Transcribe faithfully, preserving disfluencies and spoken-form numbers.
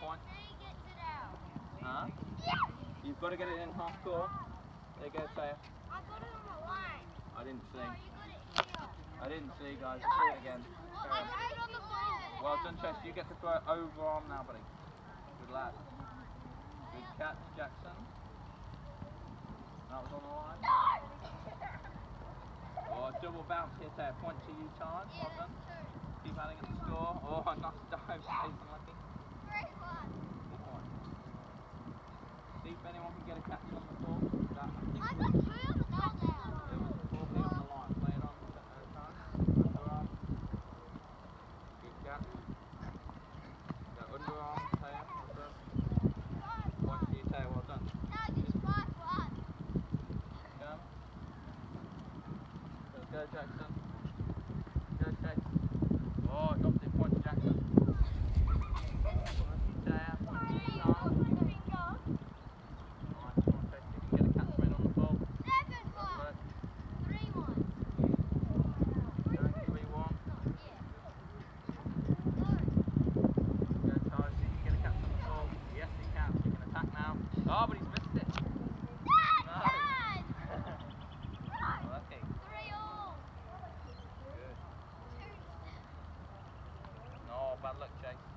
point. Gets it out. Huh? Yeah. You've got to get it in half court. There you go, Taya. I got it on the line. I didn't see. Oh, you got it here. I didn't see, guys. See it again. Oh, I got it on the ball. Well done, Chess. You get to throw it over arm now, buddy. Good lad. Good catch, Jackson. That was on the line. Oh, double bounce here, Taya. Point to you, Taj. Well done. Keep adding at the score. Oh, nice dive. Chase unlucky. Great one. Good point. See if anyone can get a catch on the ball. That, I think I it got was, two of the ball now. it was probably on the line. Play it on, uh, Taj. Underarm. Good catch. Go underarm, Taya. Well done. Point to you, Taya. Well done. No, just five one. Go. Go, go, Jackson. Go, Chase. Oh, dropped it. Point to Jackson. Taya. Point to you, Taj. Nice one, Chase. You can get a catch right on the ball. Seven one. Three one. Going three one. Yeah. Go, Taj. See if you can get a catch on the ball. Yes, he can. He can attack now. Oh, but he's missed it. No. Lucky. Three all. Good. No, bad luck, Chase.